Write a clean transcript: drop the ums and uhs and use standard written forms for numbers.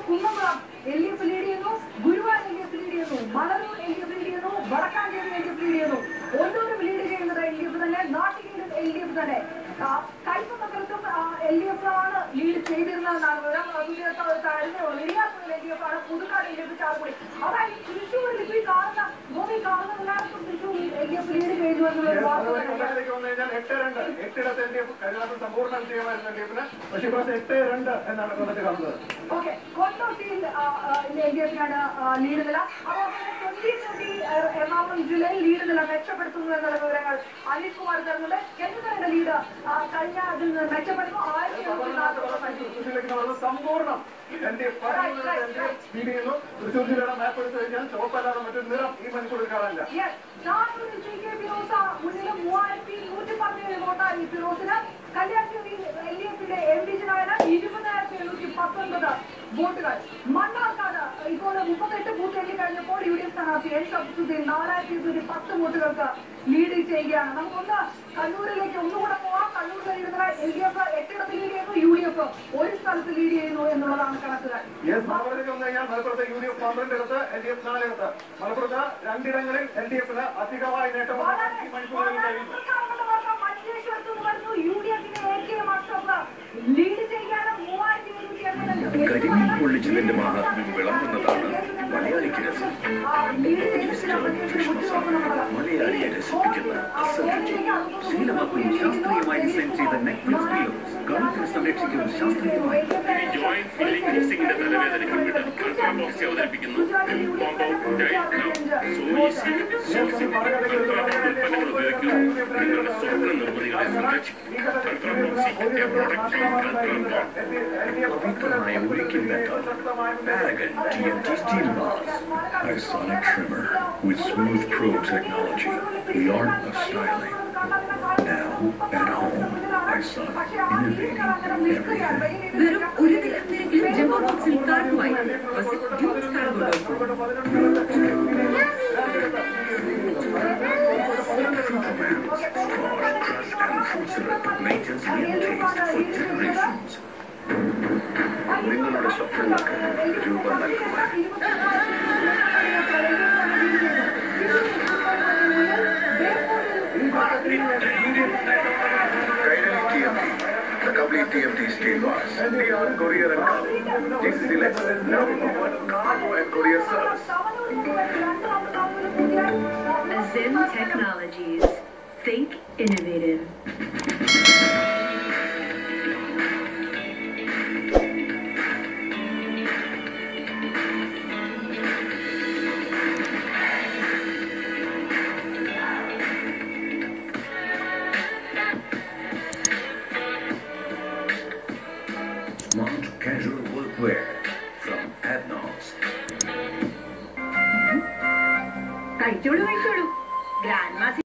Kunnamkulam LDF lead ചെയ്യുന്നു, Guruvayur LDF lead ചെയ്യുന്നു, മലരൂർ LDF lead ചെയ്യുന്നു, വടക്കാഞ്ചേരി LDF ലീഡ് ചെയ്യുന്നു. ഓരോരും ലീഡ് ചെയ്യുന്നത് LDF തന്നെ, നാട്ടിലും LDF തന്നെ. കൈപ്പമംഗലത്തും LDF ആണ് ലീഡ് ചെയ്തിരുന്നതെന്നാണ് വിവരം. LDF ആണ്, പുതുക്കാട് LDF ചാർക്കുടി. അതായത് തൃശ്ശൂരിൽ ഇപ്പോൾ കാണുന്ന എല്ലാവർക്കും തൃശ്ശൂർ LDF ലീഡ് ചെയ്തു എന്നുള്ള വാർത്ത. സമ്പൂർണ്ണ വിജയമായിരുന്നു LDF-ന്. പക്ഷേ ഇപ്പോൾ 8-2 എന്നാണ് കൊല്ലത്ത് കാണുന്നത്. ഓക്കെ, കൊണ്ടോട്ടിയിൽ LDF-നാണ് ലീഡ് നില. അപ്പോൾ 2020 എറണാകുളം ജില്ലയിൽ ലീഡ് നില മെച്ചപ്പെടുത്തുന്നു എന്നുള്ള വിവരങ്ങൾ അനീഷ് കുമാർ തരുന്നുണ്ട്. കേന്ദ്രങ്ങളുടെ ലീഡ് കഴിഞ്ഞ ഇതിൽ നിന്ന് മെച്ചപ്പെടുന്നു. 1740 സമ്പൂർണ്ണം LDF ലീഡ് ചെയ്യുന്നു. തൃശ്ശൂർ ജില്ലയുടെ മാപ്പ് എടുത്തു കഴിഞ്ഞാൽ ചുവപ്പല്ലാതെ മറ്റൊരു നിറം ഈ മണിക്കൂറിൽ കാണാനില്ല. മുന്നിൽ 3117 വോട്ടാണ് ഈ ഫിറോസിന്. കല്യാൺസിയിൽ LDF-ന്റെ MD-ജിനായ 20,719 വോട്ടുകൾ. മണ്ണാർക്കാട് ഇപ്പോൾ 38 ബൂത്ത് എണ്ണി കഴിഞ്ഞപ്പോൾ UDF സ്ഥാനാർത്ഥി N. ഷംസുദ്ദീൻ 4210 വോട്ടുകൾക്ക് ലീഡ് ചെയ്യുകയാണ്. നമുക്കൊന്ന് കണ്ണൂരിലേക്ക് ഒന്നുകൂടെ പോവാം. കണ്ണൂരിലെ ലീഡ് LDF 8 ലീഡ് ചെയ്യുന്നു, UDF 1 സ്ഥലത്ത് ലീഡ് ചെയ്യുന്നു എന്നുള്ളതാണ് കണക്കുകൾ. മലപ്പുറത്ത് UDF 12 ഇടത്ത്, LDF 4 ഇടത്ത്. മലപ്പുറത്ത് 2 ഇടങ്ങളിൽ LDF-ന് അധികമായി നേട്ടം. കരിമീൻ പൊള്ളിച്ചതിന്റെ മഹാത്മ്യം വിളമ്പുന്നതാണ് മലയാളിക്ക് രസം. മലയാളിയെ രസിപ്പിക്കുന്ന അസംഖ്യം ശീലമാക്കുകയും ശാസ്ത്രീയമായി ഡിസൈൻ ചെയ്ത നെക്ലസ് പീലോസ് കഴുത്തിന് സംരക്ഷിക്കും ശാസ്ത്രീയമായി. ജോയിന്റ് ഫില്ലിംഗ് മിക്സിംഗിന്റെ തലവേദനയ്ക്ക് വിട്ട് ബോക്സി അവതരിപ്പിക്കുന്നു. ഉൽപ്പന്നങ്ങൾ ഉപയോഗിക്കൂ. നിങ്ങളുടെ സ്വപ്ന നിർമ്മിതികളെ സംരക്ഷിക്കും. പവിത്രമായ ഒരിക്കൽ മെത്തൽ Paragon TMT steel bars. Isonic trimmer with smooth probe technology. The art of styling. Now at home. Isonic, innovating everything. വെറും ഒരു ദിനത്തിലെങ്കിലും ജംബോ ബോക്സിൽ കാർഡുമായി ജൂസ് കാർഡ് നിങ്ങളുടെ സ്വപ്നങ്ങൾക്ക് രൂപം നൽകുക. The complete TMT steel bars. Beyond courier and cargo. GCC Lex. Now cargo and courier service. Azim Technologies. Think innovative. Smart casual workwear from Adnos. കഴിച്ചോളൂ grand